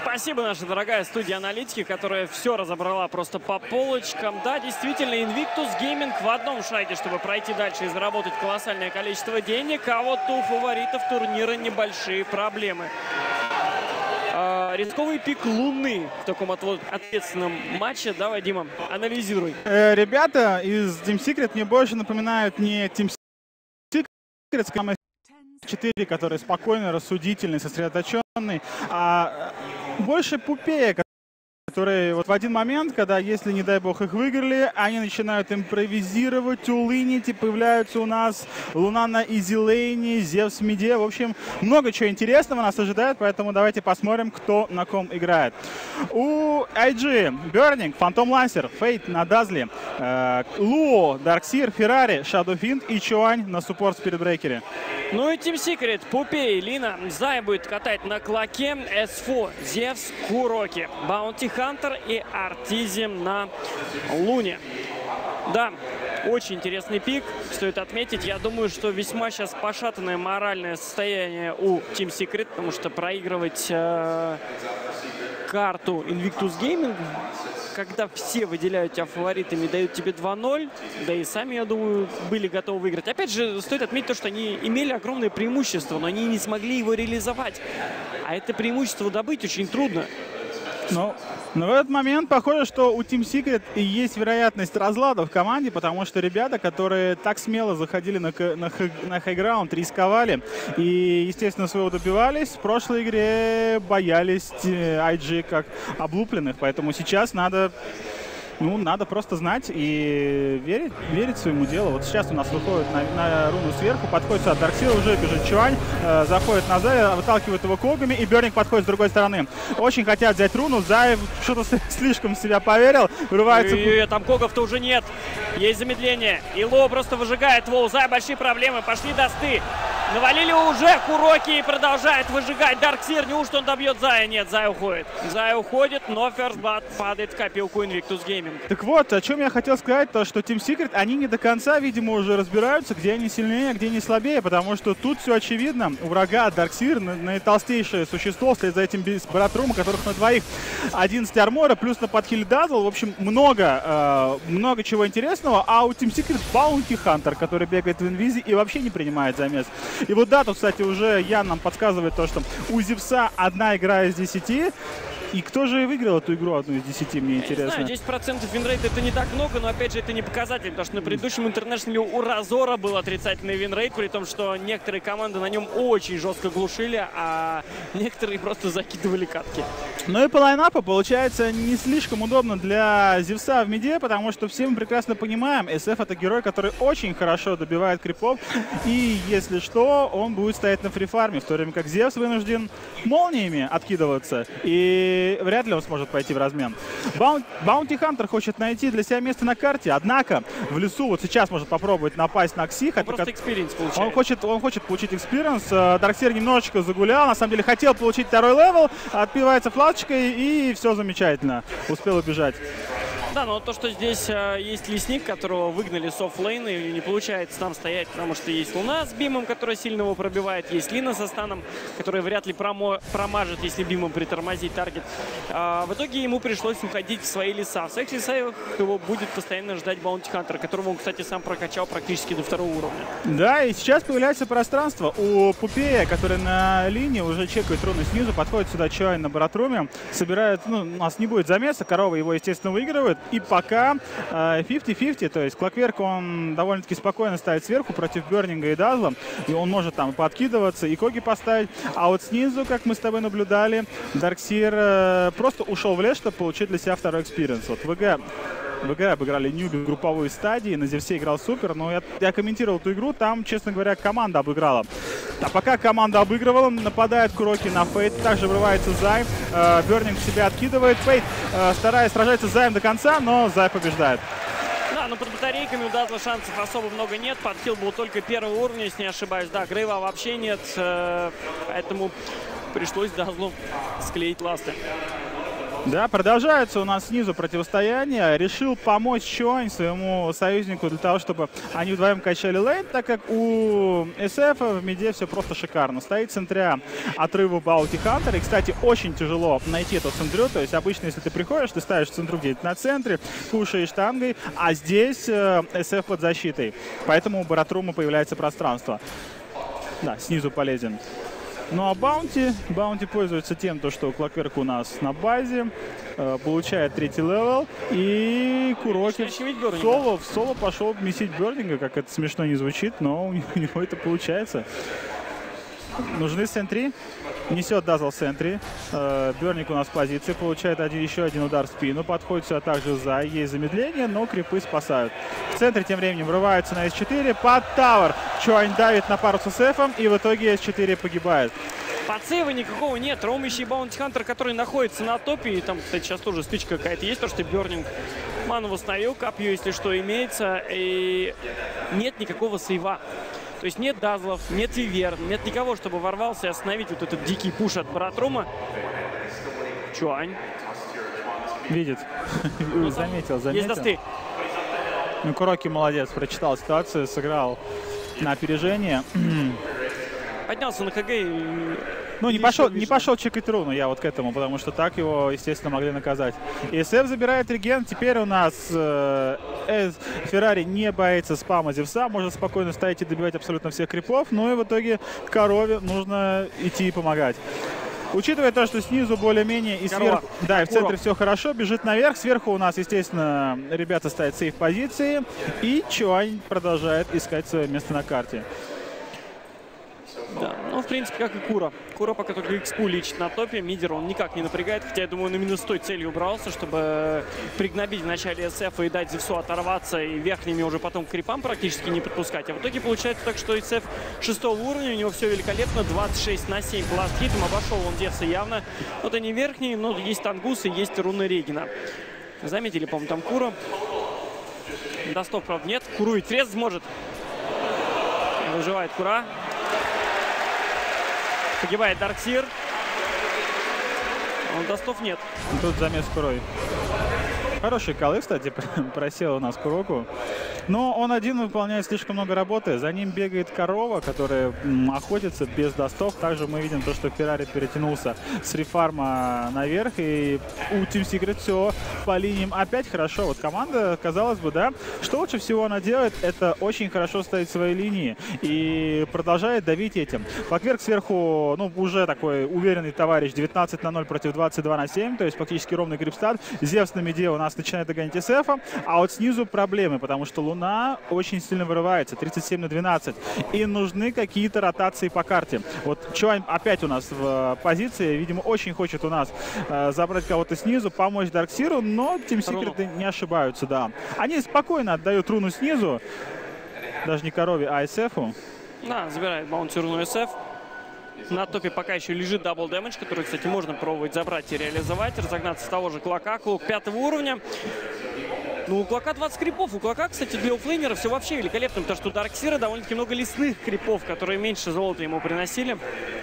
Спасибо, наша дорогая студия аналитики, которая все разобрала просто по полочкам. Да, действительно, Invictus Gaming в одном шаге, чтобы пройти дальше и заработать колоссальное количество денег, а вот у фаворитов турнира небольшие проблемы. Рисковый пик Луны в таком ответственном матче. Давай, Дима, анализируй. Ребята из Team Secret мне больше напоминают не Team Secret, а 4, который спокойный, рассудительный, сосредоточенный, а больше Пупея, которые вот в один момент, когда, если, не дай бог, их выиграли, они начинают импровизировать, улынить, и появляются у нас Луна на изилейне, Зевс в миде. В общем, много чего интересного нас ожидает, поэтому давайте посмотрим, кто на ком играет. У IG Burning, Phantom Lancer, Fate на Дазле, Луо, Дарксир, Феррари, Shadowfiend и Чуань на суппорт Спиритбрейкере. Ну и Team Secret, Пупей, Лина, Зай будет катать на Клоке, S4, Зевс, Куроки, Баунти Хантер и Артизим на Луне. Да, очень интересный пик, стоит отметить. Я думаю, что весьма сейчас пошатанное моральное состояние у Team Secret, потому что проигрывать карту Invictus Gaming, когда все выделяют тебя фаворитами, дают тебе 2-0, да и сами, я думаю, были готовы выиграть. Опять же, стоит отметить то, что они имели огромное преимущество, но они не смогли его реализовать. А это преимущество добыть очень трудно. Но в этот момент похоже, что у Team Secret и есть вероятность разлада в команде, потому что ребята, которые так смело заходили на хайграунд, рисковали и, естественно, своего добивались, в прошлой игре боялись IG как облупленных, поэтому сейчас надо просто знать и верить своему делу. Вот сейчас у нас выходит на руну сверху, подходит сюда Дарксир, уже бежит Чуань, заходит на Зая, выталкивает его когами, и Берник подходит с другой стороны. Очень хотят взять руну, Зай что-то слишком в себя поверил, вырывается... Там когов-то уже нет, есть замедление. Ило просто выжигает Воу, Зай большие проблемы, пошли досты. Навалили уже Куроки и продолжает выжигать Дарксир. Неужто он добьет Зая? Нет, Зай уходит. Зай уходит, но First Blood падает в копилку Invictus Gaming. Так вот, о чем я хотел сказать, то что Team Secret, они не до конца, видимо, уже разбираются, где они сильнее, а где они слабее, потому что тут все очевидно. У врага Дарксир, наитолстейшее существо, вслед за этим Братрум, у которых на двоих 11 армора, плюс на подхиль Дазл. В общем, много чего интересного. А у Team Secret Баунти Хантер, который бегает в инвизе и вообще не принимает замес. И вот да, тут, кстати, уже Ян нам подсказывает то, что у Зевса одна игра из 10. И кто же выиграл эту игру, одну из 10, мне интересно. Не знаю, 10% винрейт это не так много, но опять же это не показатель, потому что на предыдущем интернешнале у Разора был отрицательный винрейт, при том, что некоторые команды на нем очень жестко глушили, а некоторые просто закидывали катки. Ну и по лайнапу получается не слишком удобно для Зевса в миде, потому что все мы прекрасно понимаем, SF это герой, который очень хорошо добивает крипов, и если что, он будет стоять на фрифарме, в то время как Зевс вынужден молниями откидываться, и вряд ли он сможет пойти в размен. Баунти Хантер хочет найти для себя место на карте, однако в лесу вот сейчас может попробовать напасть на Кси. Просто экспириенс получает. Он хочет получить экспириенс. Дарксир немножечко загулял, на самом деле хотел получить второй левел, отпивается флажечкой и все замечательно. Успел убежать. Да, но то, что здесь есть лесник, которого выгнали с оффлейна, и не получается там стоять, потому что есть Луна с бимом, которая сильно его пробивает, есть Лина со станом, которая вряд ли промажет, если бимом притормозить таргет. В итоге ему пришлось уходить в свои леса. В своих лесах его будет постоянно ждать Баунти Хантер, которого он, кстати, сам прокачал практически до 2-го уровня. Да, и сейчас появляется пространство у Пупея, который на линии уже чекает руны снизу, подходит сюда Чуань на Баратруме, собирает, у нас не будет замеса, корова его, естественно, выигрывает. И пока 50-50, то есть Клокверк, он довольно-таки спокойно ставит сверху против Бернинга и Дазла, и он может там подкидываться, и Коги поставить. А вот снизу, как мы с тобой наблюдали, Дарксир просто ушел в лес, чтобы получить для себя второй экспириенс. Вот в ВГ обыграли Ньюби в групповой стадии, на Зевсе играл супер, но я комментировал эту игру, там, честно говоря, команда обыграла. А пока команда обыгрывала, нападает Куроки на Фейт, также врывается Зай, Бернинг себя откидывает, Фейт стараясь сражаться с Заем до конца, но Зай побеждает. Да, но под батарейками у Дазла шансов особо много нет, подхил был только первого уровня, если не ошибаюсь, да, Грейва вообще нет, поэтому пришлось Дазлу склеить ласты. Да, продолжается у нас снизу противостояние. Решил помочь Чуань своему союзнику для того, чтобы они вдвоем качали лейн, так как у SF в миде все просто шикарно. Стоит в центре отрыва Bounty Hunter. И, кстати, очень тяжело найти эту центрю. То есть обычно, если ты приходишь, ты ставишь центру где-то на центре, кушаешь штангой, а здесь SF под защитой. Поэтому у Баратрума появляется пространство. Да, снизу полезен. Ну а Баунти пользуется тем, что Clockwork у нас на базе, получает 3-й левел, и Куроки в соло пошел месить Бёрнинга, как это смешно не звучит, но у него это получается. Нужны сентри, несет Дазл сентри, Бёрник у нас в позиции, получает еще один удар в спину, подходит сюда также за, есть замедление, но крипы спасают. В центре тем временем врываются на S4 под тавер, Чуань давит на пару с SF, и в итоге S4 погибает. Подсейва никакого нет. Роумящий Баунти Хантер, который находится на топе. И там, кстати, сейчас тоже стычка какая-то есть. То, что Бёрнинг ману восстановил, копье, если что, имеется. И нет никакого сейва. То есть нет дазлов, нет виверн, нет никого, чтобы ворвался и остановить вот этот дикий пуш от Баратрума. Чуань. Видит. Заметил. Есть досты. Ну, Куроки молодец, прочитал ситуацию, сыграл на опережение. Поднялся на КГ и... Ну, не пошел чекать руну, я вот к этому, потому что так его, естественно, могли наказать. И SF забирает реген. Теперь у нас Феррари не боится спама Зевса, может спокойно стоять и добивать абсолютно всех крипов. Ну и в итоге Корове нужно идти и помогать. Учитывая то, что снизу более-менее и сверху, да, и в центре все хорошо, бежит наверх. Сверху у нас, естественно, ребята стоят в сейф-позиции. И Чуань продолжает искать свое место на карте. Да, ну, в принципе, как и Кура. Кура пока только экспу лечит на топе. Мидер он никак не напрягает, хотя, я думаю, он именно с той целью убрался, чтобы пригнобить в начале SF и дать Зевсу оторваться и верхними уже потом к крипам практически не подпускать. А в итоге получается так, что SF 6 уровня, у него все великолепно, 26/7 по ласт-хитам, обошел он Зевса явно. Вот они верхние, но есть Тангус и есть руны Регина. Заметили, по-моему, там Кура. Достов, правда, нет. Куру и трез сможет. Выживает Кура. Погибает Дарксир. Достов нет. Тут замес Курой. Хороший колы, кстати, просел у нас Куроку. Но он один выполняет слишком много работы. За ним бегает Корова, которая охотится без достов. Также мы видим то, что Феррари перетянулся с рефарма наверх. И у Team Secret все по линиям опять хорошо. Вот команда, казалось бы, да, что лучше всего она делает, это очень хорошо ставить свои линии и продолжает давить этим. Clockwork сверху, ну, уже такой уверенный товарищ, 19/0 против 22/7, то есть фактически ровный крипстат. Зевс на миде у нас начинает догонять SF, а вот снизу проблемы, потому что Луна очень сильно вырывается, 37/12, и нужны какие-то ротации по карте. Вот Чуань опять у нас в позиции, видимо, очень хочет у нас забрать кого-то снизу, помочь Дарксиру, но Team Secret не ошибаются, да. Они спокойно отдают руну снизу, даже не Корове, а SF-у. Да, забирает баунти руну SF. На топе пока еще лежит дабл дэмэдж, который, кстати, можно пробовать забрать и реализовать. Разогнаться с того же Клока. Клок 5-го уровня. Ну, у Клока 20 крипов. У Клока, кстати, для оффлейнера все вообще великолепно, потому что у Дарксира довольно-таки много лесных крипов, которые меньше золота ему приносили.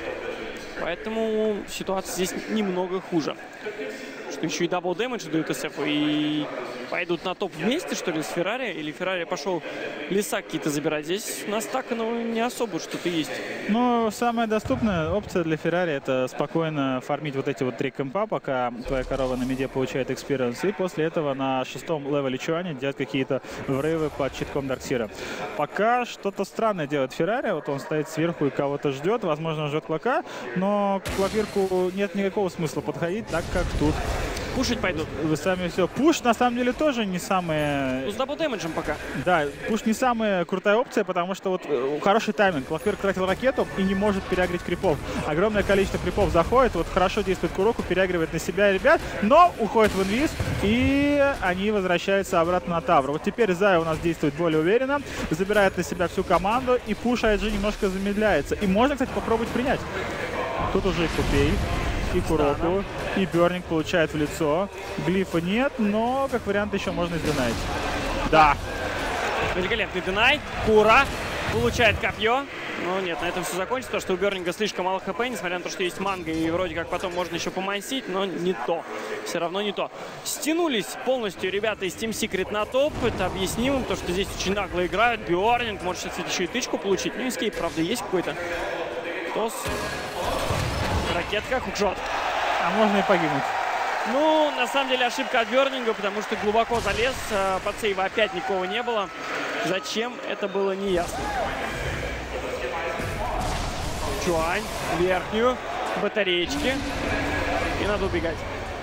Поэтому ситуация здесь немного хуже. Что еще и дабл дэмэдж дают SF, и пойдут на топ вместе, что ли, с Феррари? Или Феррари пошел леса какие-то забирать? Здесь у нас так, ну, не особо что-то есть. Ну, самая доступная опция для Феррари — это спокойно фармить вот эти вот 3 кэмпа, пока твоя корова на миде получает экспириенс, и после этого на 6-м левеле Чуаня делать какие-то врывы под читком Дарксира. Пока что-то странное делает Феррари, вот он стоит сверху и кого-то ждет, возможно, ждет Клока, но к Клокверку нет никакого смысла подходить, так как тут Пушить пойдут. Вы сами все. Пуш на самом деле тоже не самая... Ну, с дабл дэмэджем пока. Да, пуш не самая крутая опция, потому что вот хороший тайминг. Clockwork тратил ракету и не может переагрить крипов. Огромное количество крипов заходит, вот хорошо действует Куроку, переагривает на себя ребят, но уходит в инвиз, и они возвращаются обратно на Тавр. Вот теперь Зая у нас действует более уверенно, забирает на себя всю команду, и пуш IG немножко замедляется. И можно, кстати, попробовать принять. Тут уже и Купей, и Куроку, и Бёрнинг получает в лицо. Глифа нет, но как вариант еще можно сдинать. Да. Великолепный динай. Кура получает копье. Но нет, на этом все закончится, потому что у Бернинга слишком мало хп, несмотря на то, что есть манга, и вроде как потом можно еще помансить, но не то. Все равно не то. Стянулись полностью ребята из Team Secret на топ. Это объяснимо, потому что здесь очень нагло играют. Бернинг может сейчас еще и тычку получить. Ну, эскейп, правда, есть какой-то. Тос. Ракетка, хукшот. А можно и погибнуть. Ну, на самом деле, ошибка от Бернинга, потому что глубоко залез. Под сейва опять никого не было. Зачем, это было неясно. Чуань, верхнюю, батареечки. И надо убегать.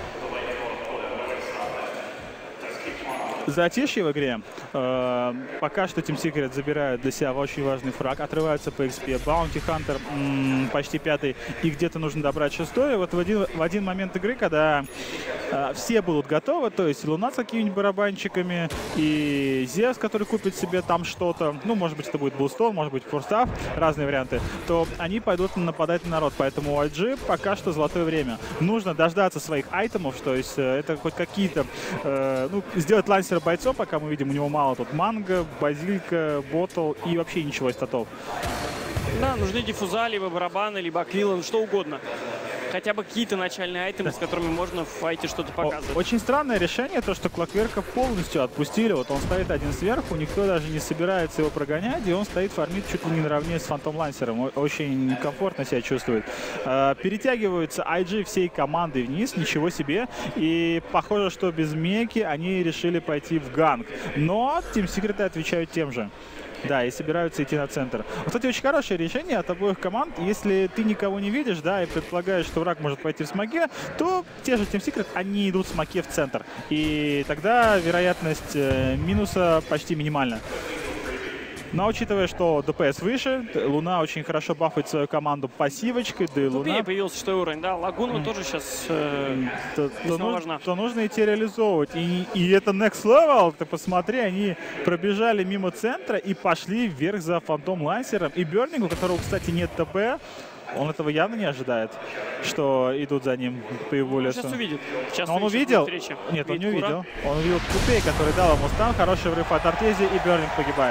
Затишье в игре. Пока что Team Secret забирают для себя очень важный фраг, отрываются по XP. Bounty Hunter почти 5-й, и где-то нужно добрать 6-й. Вот в один момент игры, когда все будут готовы, то есть Луна с какими-нибудь барабанчиками, и Зевс, который купит себе там что-то, ну, может быть, это будет бустон, может быть, форстав, разные варианты, то они пойдут нападать на народ. Поэтому у IG пока что золотое время. Нужно дождаться своих айтемов, то есть это хоть какие-то, ну, сделать лансера бойцом, пока мы видим, у него мало тут манго, базилика, ботл и вообще ничего из статов. Да, нужны диффуза, либо барабаны, либо аквилон, что угодно. Хотя бы какие-то начальные айтемы, с которыми можно в файте что-то показывать. Очень странное решение, то, что Клокверка полностью отпустили. Вот он стоит один сверху, никто даже не собирается его прогонять, и он стоит, фармит чуть ли не наравне с Фантом Лансером. Очень комфортно себя чувствует. Перетягиваются IG всей командой вниз, ничего себе. И похоже, что без меки они решили пойти в ганг. Но Team Secret отвечают тем же. Да, и собираются идти на центр. Кстати, очень хорошее решение от обоих команд. Если ты никого не видишь, да, и предполагаешь, что враг может пойти в смоке, то те же Team Secret, они идут в смоке в центр. И тогда вероятность минуса почти минимальна. Но учитывая, что ДПС выше, Луна очень хорошо бафает свою команду пассивочкой, да и Луна... появился 6-й уровень, да, Лагуна тоже сейчас важна. То нужно идти реализовывать. И это next level, ты посмотри, они пробежали мимо центра и пошли вверх за Фантом Лансером. И Бернингу, у которого, кстати, нет ТП, он этого явно не ожидает, что идут за ним по его лесу. Сейчас увидит. Сейчас он увидел? Нет, он не увидел. Он увидел Купей, который дал ему стан, хороший врыв от Артези, и Бернинг погибает.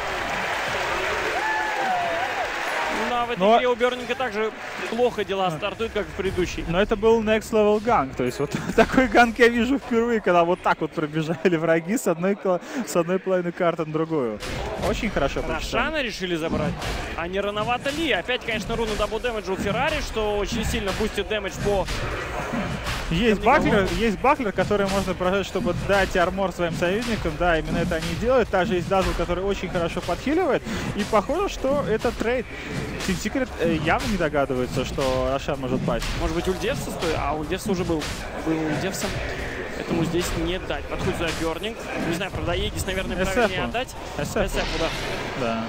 В этой игре у Бернинга также плохо дела стартуют, как в предыдущей. Но это был next level ганг. То есть вот такой ганг я вижу впервые, когда вот так вот пробежали враги с одной половины карты на другую. Очень хорошо. Рошана решили забрать. А не рановато ли? Опять, конечно, руна дабл дэмэджа у Феррари, что очень сильно бустит дэмэдж по... Есть баклер, который можно прожать, чтобы дать армор своим союзникам. Да, именно это они делают. Также есть Дазл, который очень хорошо подхиливает. И похоже, что это трейд. Team Secret явно не догадывается, что Рошан может пасть. Может быть, Ульдевса стоит? А Ульдевса уже был Ульдевсом. Поэтому здесь не дать. Подходит за Бернинг. Не знаю, правда, Егис, наверное, правильнее отдать. SF, да.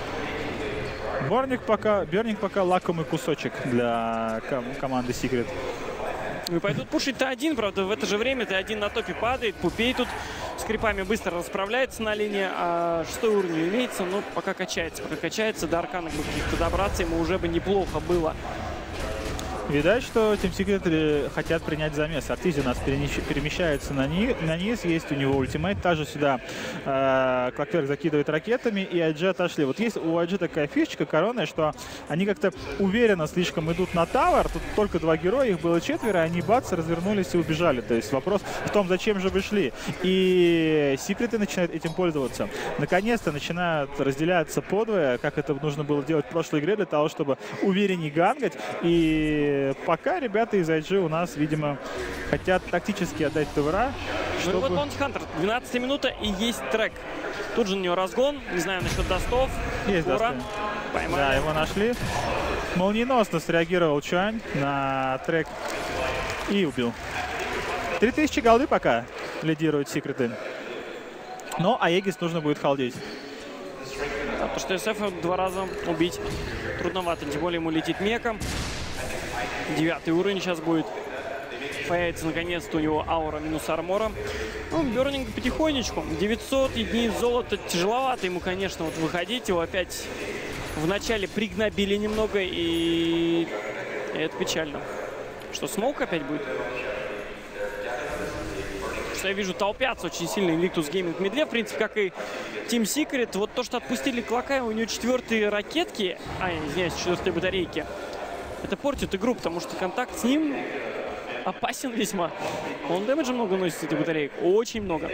Бернинг пока лакомый кусочек для команды Secret. И пойдут пушить Т1, правда, в это же время Т1 на топе падает. Пупей тут с крипами быстро расправляется на линии, а 6-й уровень имеется, но пока качается. До аркана каких-то добраться ему уже бы неплохо было. Видать, что Team Secret хотят принять замес. Артизи у нас перемещается на низ, есть у него ультимейт, также сюда Клокверк закидывает ракетами, и IG отошли. Вот есть у IG такая фишечка коронная, что они как-то уверенно слишком идут на тавер, тут только 2 героя, их было 4, они бац, развернулись и убежали. То есть вопрос в том, зачем же вы шли. И Секреты начинают этим пользоваться. Наконец-то начинают разделяться подвое, как это нужно было делать в прошлой игре, для того, чтобы увереннее гангать. И пока ребята из IG у нас, видимо, хотят тактически отдать тавера. Ну и вот Bounty Hunter, 12 минута и есть трек. Тут же у него разгон, не знаю насчет достов. Есть достов. Поймали. Да, его нашли. Молниеносно среагировал Чуань на трек и убил. 3000 голды пока лидируют Секреты. Но Аегис нужно будет халдить. Да, потому что SF 2 раза убить трудновато, тем более ему летит меком. 9-й уровень сейчас будет. Появится наконец-то у него аура минус армора. Ну, Бернинг потихонечку. 900 единиц золота. Тяжеловато ему, конечно, вот выходить. Его опять в начале пригнобили немного. И это печально. Что, смоук опять будет? что я вижу, толпятся очень сильно Invictus Gaming в мидле, в принципе, как и Team Secret. Вот то, что отпустили Клакая, у него 4-й ракетки, извиняюсь, 4-й батарейки, это портит игру, потому что контакт с ним опасен весьма. Он дэмэджа много носит с этой батареей, очень много.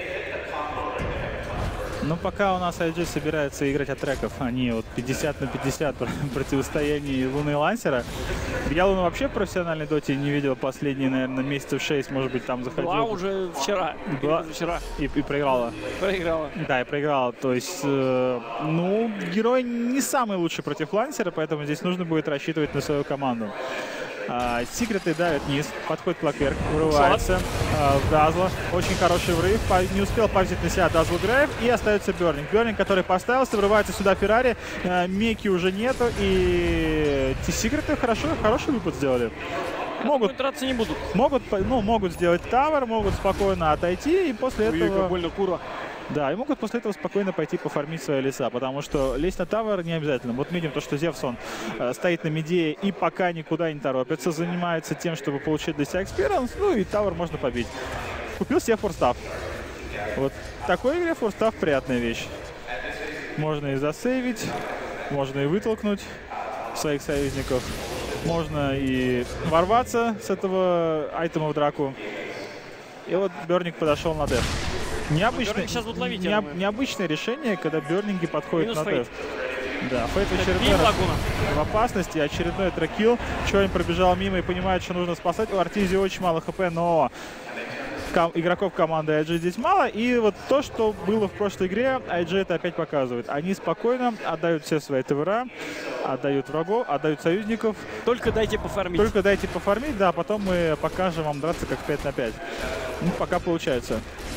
Ну, пока у нас IG собирается играть от треков, они вот 50 на 50 противостоянии Луны и Лансера. Я Луну вообще в профессиональной доте не видел последние, наверное, месяцев 6, может быть, там заходил. Была уже вчера. Была вчера. И проиграла. Проиграла. Да, и проиграла. То есть, ну, герой не самый лучший против Лансера, поэтому здесь нужно будет рассчитывать на свою команду. Секреты давят вниз, подходит Клакверк, врывается в Дазла. Очень хороший врыв, не успел повзять на себя Дазл Грейв, и остается Бернинг. Бернинг, который поставился, врывается сюда Феррари, Меки уже нету, и Секреты хороший выпад сделали. Могут драться не будут. Могут сделать тавер, могут спокойно отойти, и после этого... Как больно Кура. Да, и могут после этого спокойно пойти пофармить свои леса, потому что лезть на тавер не обязательно. Вот видим то, что Зевсон стоит на миде и пока никуда не торопится, занимается тем, чтобы получить для себя экспириенс, ну и тавер можно побить. Купил себе форстав. Вот в такой игре форстав приятная вещь. Можно и засейвить, можно и вытолкнуть своих союзников, можно и ворваться с этого айтема в драку. И вот Берник подошел на деф. Необычное решение, когда Бернинги подходят на деф. Да, Фейт в очередной раз в опасности, очередной трекил. Чоин пробежал мимо и понимает, что нужно спасать. У Артизи очень мало хп, но игроков команды IG здесь мало. И вот то, что было в прошлой игре, IG это опять показывает. Они спокойно отдают все свои ТВР, отдают врагов, отдают союзников. Только дайте пофармить. Только дайте пофармить, да, потом мы покажем вам драться как 5 на 5. Ну, пока получается.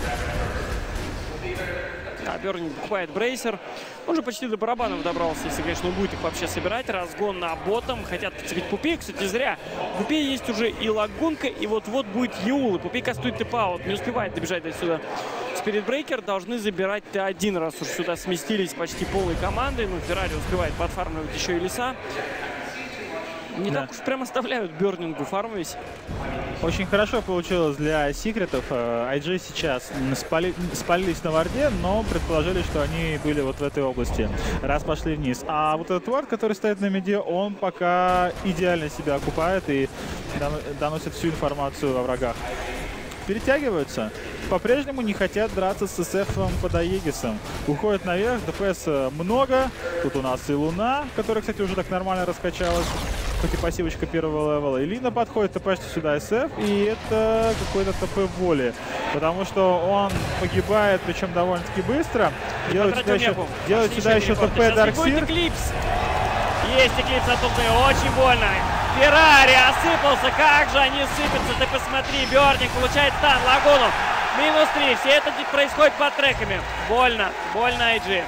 Бернинг покупает брейсер. Он же почти до барабанов добрался, если, конечно, он будет их вообще собирать. Разгон на ботом. Хотят подцепить Пупей. Кстати, зря. В Пупе есть уже и лагунка, и вот-вот будет Юл. И Пупей кастует тэп-аут. Не успевает добежать до сюда. Спиритбрейкер должны забирать Т1, раз уж сюда сместились почти полной командой. Ну, Феррари успевает подфармливать еще и леса. Не так уж прям оставляют Бернингу фармить. Очень хорошо получилось для секретов. IG сейчас спалились на варде, но предположили, что они были вот в этой области, раз пошли вниз. А вот этот вард, который стоит на миде, он пока идеально себя окупает и доносит всю информацию о врагах. Перетягиваются. По-прежнему не хотят драться с СФом под Аегисом. Уходят наверх, ДПС много. Тут у нас и Луна, которая, кстати, уже так нормально раскачалась. Хоть и пассивочка первого левела. И Лина подходит, ТПшит сюда СФ. И это какой-то ТП воли. Потому что он погибает, причем довольно-таки быстро. Делает сюда еще ТП Дарксир. Есть эклипс оттуда, очень больно. Феррари осыпался, как же они сыпятся, ты посмотри. Берник получает стан, Лагуну. Минус 3, все это происходит под треками. Больно, IG.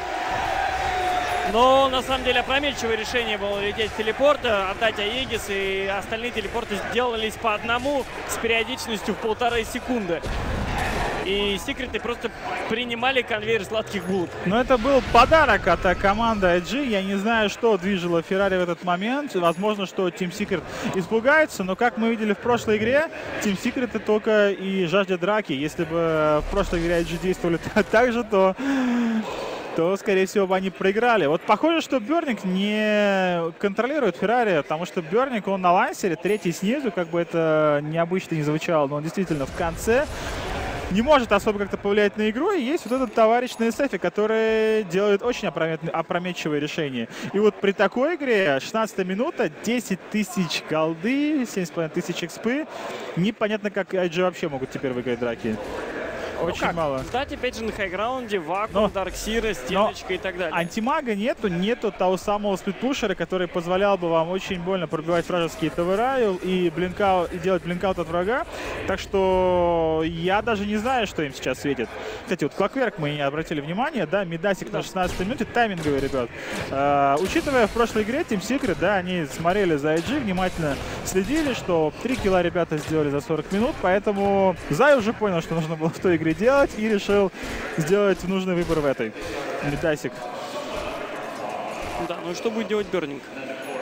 Но на самом деле опрометчивое решение было лететь в телепорт, отдать Аегис, и остальные телепорты сделались по одному с периодичностью в 1,5 секунды. И секреты просто принимали конвейер сладких булок. Но это был подарок от команды IG. Я не знаю, что движило Феррари в этот момент. Возможно, что Team Secret испугается. Но как мы видели в прошлой игре, Team Secret только и жаждет драки. Если бы в прошлой игре IG действовали так же, то скорее всего, бы они проиграли. Вот похоже, что Берник не контролирует Феррари, потому что Берник, он на лансере, третий снизу, как бы это необычно не звучало, но он действительно в конце не может особо как-то повлиять на игру, и есть вот этот товарищ на SF, который делает очень опрометчивые решения. И вот при такой игре, 16-я минута, 10 тысяч голды, 7,5 тысяч экспы, непонятно, как IG вообще могут теперь выиграть драки. Очень мало. Кстати, опять же, на хайграунде вакуум, Дарксира, стеночка и так далее. Антимага нету того самого сплитпушера, который позволял бы вам очень больно пробивать вражеские ТВР и делать блинкаут от врага. Так что я даже не знаю, что им сейчас светит. Кстати, вот Клакверк мы не обратили внимания, да, мидасик на 16-й минуте, тайминговый, ребят. Учитывая в прошлой игре Team Secret, да, они смотрели за IG, внимательно следили, что 3 килла ребята сделали за 40 минут, поэтому Зай уже понял, что нужно было в той игре делать, и решил сделать нужный выбор в этой. Мидасик. Да, ну и что будет делать Бернинг?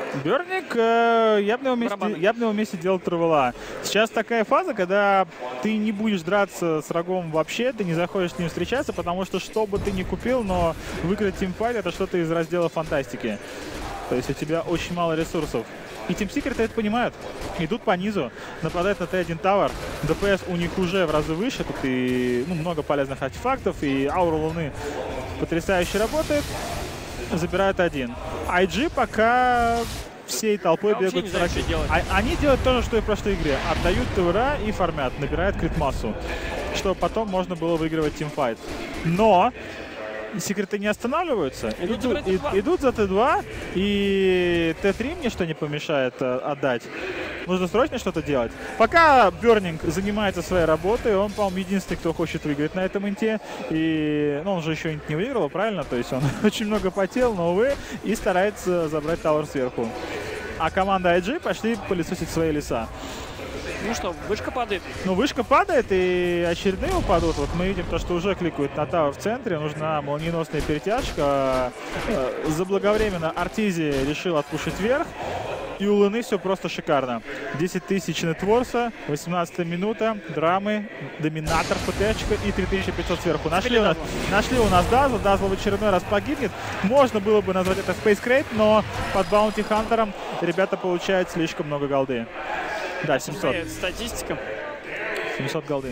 Берник, я бы на его месте делал травела. Сейчас такая фаза, когда ты не будешь драться с врагом вообще, ты не заходишь с ним встречаться, потому что бы ты ни купил, но выиграть тимфайт — это что-то из раздела фантастики. То есть у тебя очень мало ресурсов. И Team Secret это понимают. Идут по низу, нападают на Т1 Tower. ДПС у них уже в разы выше. Тут и много полезных артефактов, и аура Луны потрясающе работает. Забирают один. IG пока всей толпой бегают. Они делают то же, что и в прошлой игре. Отдают ТВР и фармят, набирают крит-массу, чтобы потом можно было выигрывать тимфайт. Но секреты не останавливаются. Идут за Т2, и Т3 мне что не помешает отдать. Нужно срочно что-то делать. Пока Бернинг занимается своей работой, он, по-моему, единственный, кто хочет выиграть на этом инте. И он же еще инт не выиграл, правильно? То есть он очень много потел, но, увы, и старается забрать тауэр сверху. А команда IG пошли пылесосить свои леса. Ну что, вышка падает? Ну, вышка падает, и очередные упадут. Вот мы видим то, что уже кликают на тауэр в центре. Нужна молниеносная перетяжка. Заблаговременно Артизи решил отпушить вверх. И у Луны все просто шикарно. 10 тысяч нетворса, 18 минута, драмы, доминатор, ПТ-очка и 3500 сверху. Нашли у нас Дазл. Дазл в очередной раз погибнет. Можно было бы назвать это Space Crate, но под Баунти Хантером ребята получают слишком много голды. Да, 700. Статистика. 700 голды.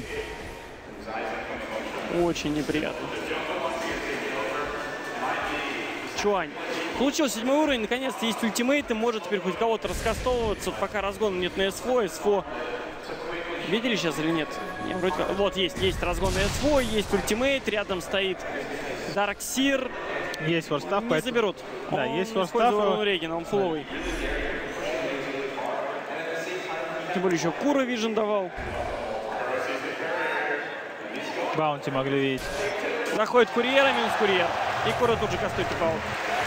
Очень неприятно. Чуань. Получил 7 уровень, наконец-то есть ультимейт, и может теперь хоть кого-то раскастовываться. Вот пока разгона нет на СФО. СФО видели сейчас или нет? Нет, вроде как. Вот есть разгон на СФО, есть ультимейт, рядом стоит Дарксир. Есть форстав. Не заберут. Да, есть форстав. Регина, он фуловый. Тем более еще Кура Вижен давал. Баунти могли видеть. Заходит курьера, минус курьер. И Кура тут же кастует типаут.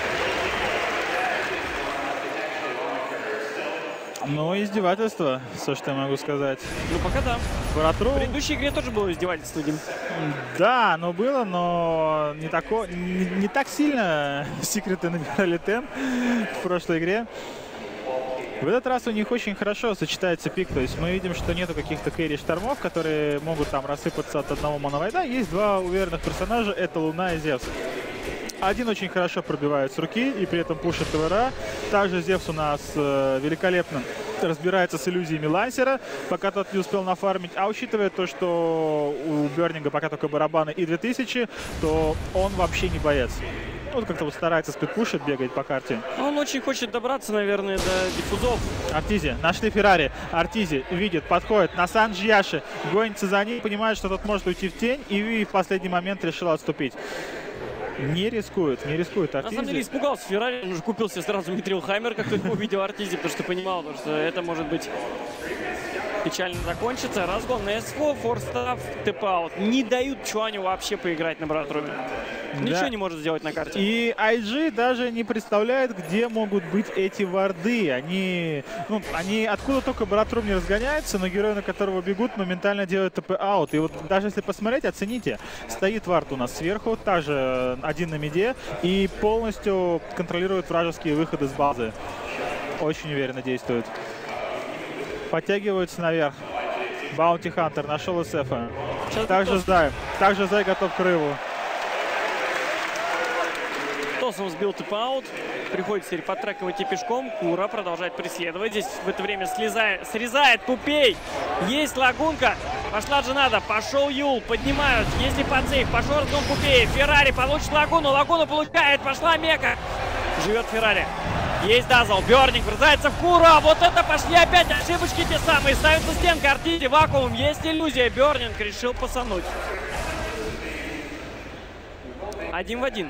Ну, издевательство, все, что я могу сказать. Ну, пока да. Баратрум... В предыдущей игре тоже было издевательство, Дим. Да, оно было, но не так сильно секреты набирали темп в прошлой игре. В этот раз у них очень хорошо сочетается пик, то есть мы видим, что нету каких-то кэрри-штормов, которые могут там рассыпаться от одного моновайда. Есть два уверенных персонажа, это Луна и Зевс. Один очень хорошо пробивает с руки и при этом пушит ТВР. Также Зевс у нас великолепно разбирается с иллюзиями лансера, пока тот не успел нафармить. А учитывая то, что у Бернинга пока только барабаны и 2000, то он вообще не боец. Вот как-то вот старается сплитпушить, бегает по карте. Он очень хочет добраться, наверное, до диффузов. Артизи, нашли Феррари. Артизи видит, подходит на Санджияши, гонится за ней, понимает, что тот может уйти в тень, и в последний момент решил отступить. Не рискует Артизи. На самом деле испугался Феррари, он уже купил себе сразу Митрил Хаймер, как только увидел Артизи, потому что понимал, что это может быть печально закончится. Разгон на СФО, форстав, тэп-аут. Не дают Чуаню вообще поиграть на Баратруме. Да. Ничего не может сделать на карте. И IG даже не представляет, где могут быть эти варды. Они откуда только Баратрум не разгоняется, но герой, на которого бегут, моментально делают ТП-аут. И вот даже если посмотреть, оцените, стоит вард у нас сверху, также один на миде, и полностью контролирует вражеские выходы с базы. Очень уверенно действует. Подтягиваются наверх. Баунти Хантер нашел СФа. Также Зай готов к рыву. Тосом сбил тэп-аут. Приходится теперь подтрекивать и пешком. Кура продолжает преследовать. Здесь в это время срезает Пупей. Есть лагунка. Пошла Дженада. Пошел Юл. Поднимают. Есть ли подсейв? Пошел разгон Пупей. Феррари получит лагуну. Лагуну получает. Пошла Мека. Живет Феррари. Есть Дазл. Бернинг врезается в Куру. А вот это пошли опять ошибочки те самые. Ставится стенка. Артизи. Вакуум. Есть иллюзия. Бернинг решил пасануть. 1 в 1.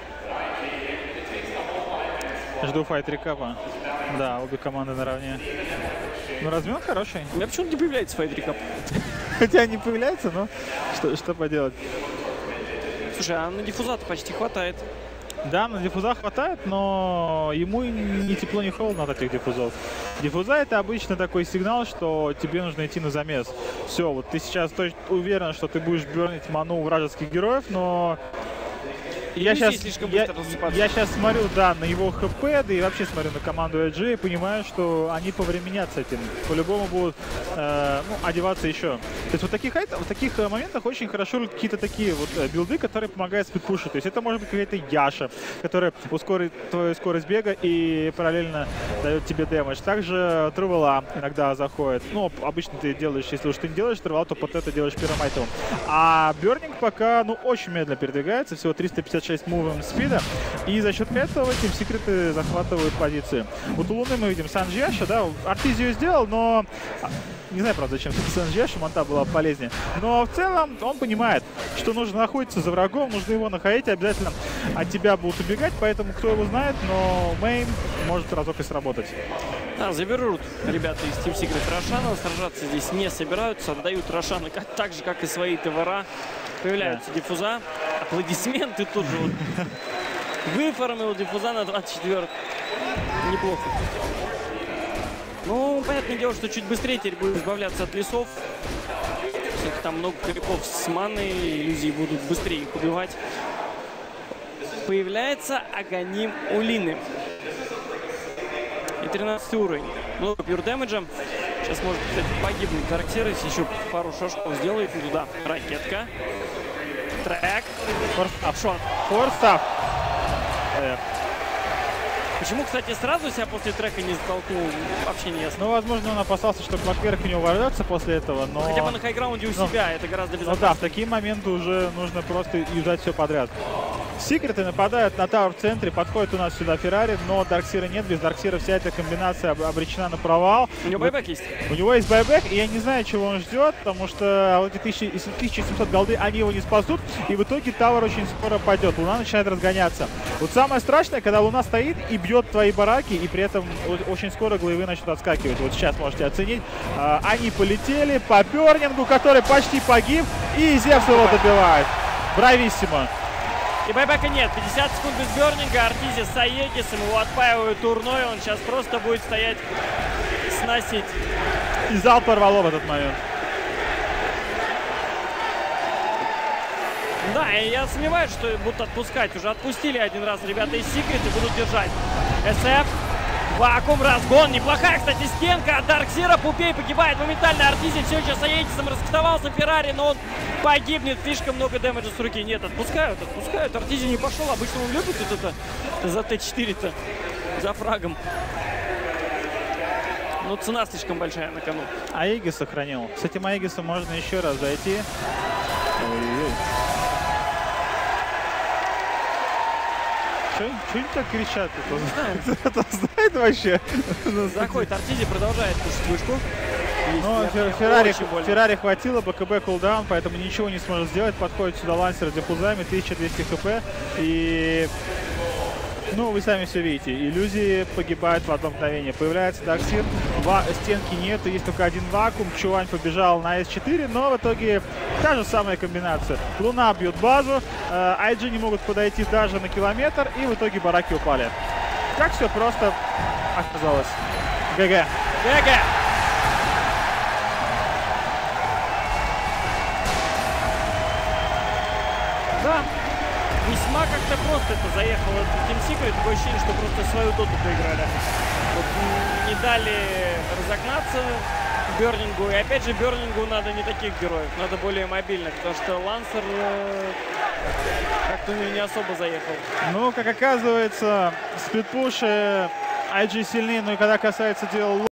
Жду файт рекапа. Да, обе команды наравне. Ну, размен хороший. У меня почему-то не появляется файт рекап. Хотя не появляется, но что поделать. Слушай, а на диффуза-то почти хватает. Да, на диффуза хватает, но ему ни тепло, ни холодно от этих диффузов. Диффуза — это обычно такой сигнал, что тебе нужно идти на замес. Все, вот ты сейчас точно уверен, что ты будешь бернить ману вражеских героев, но Я я сейчас смотрю, да, на его хп, да и вообще смотрю на команду LG и понимаю, что они повременят с этим. По-любому будут одеваться еще. То есть вот в таких моментах очень хорошо какие-то такие вот билды, которые помогают спидпушить. То есть это может быть какая-то Яша, которая ускорит твою скорость бега и параллельно дает тебе дэмэдж. Также Трувела иногда заходит. Ну, обычно ты делаешь, если уж ты не делаешь Трувела, то под это делаешь пиромайтовым. А Burning пока, ну, очень медленно передвигается, всего 356 мувом спида, и за счет этого Team Secret захватывают позиции. Вот у Луны мы видим Санджиаша, да, Артизию сделал, но не знаю, правда, зачем Санджиаша, Монта была полезнее. Но в целом он понимает, что нужно находиться за врагом, нужно его находить, обязательно от тебя будут убегать, поэтому кто его знает, но Мейн может разок и сработать. Да, заберут ребята из Team Secret Рошана, сражаться здесь не собираются, отдают Рошану так же, как и свои ТВРа. Появляются диффуза, аплодисменты тут же. Вот. Выформил диффуза на 24. Неплохо. Ну, понятное дело, что чуть быстрее теперь будет избавляться от лесов. Все-таки там много крипов с маной, иллюзии будут быстрее их убивать. Появляется Аганим у Лины. И 13 уровень. Много пьюр-дэмэджа. Сейчас может, кстати, погибнуть Дарксир, если еще пару шажков сделает. Туда ракетка. Трек. Форстав. Форстав. Почему, кстати, сразу себя после трека не затолкнул, вообще не ясно. Ну, возможно, он опасался, что Клокверк у него ворвется после этого, но... Хотя бы на хайграунде у себя, это гораздо безопаснее. Ну да, в такие моменты уже нужно просто юзать все подряд. Секреты нападают на тауэр в центре, подходит у нас сюда Феррари, но Дарксира нет, без Дарксира вся эта комбинация обречена на провал. У него байбек есть? У него есть байбек, и я не знаю, чего он ждет, потому что вот эти 1700 голды, они его не спасут, и в итоге тауэр очень скоро падет, Луна начинает разгоняться. Вот самое страшное, когда Луна стоит и бьет твои бараки, и при этом очень скоро главы начнут отскакивать. Вот сейчас можете оценить. Они полетели по Бернингу, который почти погиб, и Зевс его добивает. Брависсимо. И байбека нет. 50 секунд без Бернинга. Артизи с Аегисом его отпаивают турной. Он сейчас просто будет стоять, сносить. И зал порвало в этот момент. Да, и я сомневаюсь, что будут отпускать. Уже отпустили один раз ребята из Secret и будут держать. СФ. Вакуум, разгон. Неплохая, кстати, стенка от Дарксира. Пупей погибает моментально. Артизи все еще с Аегисом раскатовался Феррари, но он погибнет. Слишком много дэмэджа с руки. Нет, отпускают. Артизи не пошел. Обычно он любит вот это за Т4-то. За фрагом. Но цена слишком большая на кону. Аегис сохранил. С этим Аегисом можно еще раз зайти. Ой-ой-ой. Что они так кричат? Кто-то знает вообще? Заходит Артизи, продолжает пушить вышку. Но Феррари хватило, БКБ кулдаун, поэтому ничего не сможет сделать. Подходит сюда лансер с диффузами, 1200 хп. И, ну, вы сами все видите. Иллюзии погибают в одно мгновение. Появляется Дарксир, стенки нету, есть только один вакуум. Чуань побежал на С4, но в итоге та же самая комбинация. Луна бьет базу, IG не могут подойти даже на километр, и в итоге бараки упали. Как все просто оказалось. ГГ. ГГ. Да, весьма как-то просто это заехало в Team Secret. Такое ощущение, что просто свою доту проиграли. Вот, не дали разогнаться Бернингу. И опять же, Бернингу надо не таких героев, надо более мобильных, потому что Лансер как-то не особо заехал. Ну, как оказывается, спидпуши IG сильнее, но и когда касается дела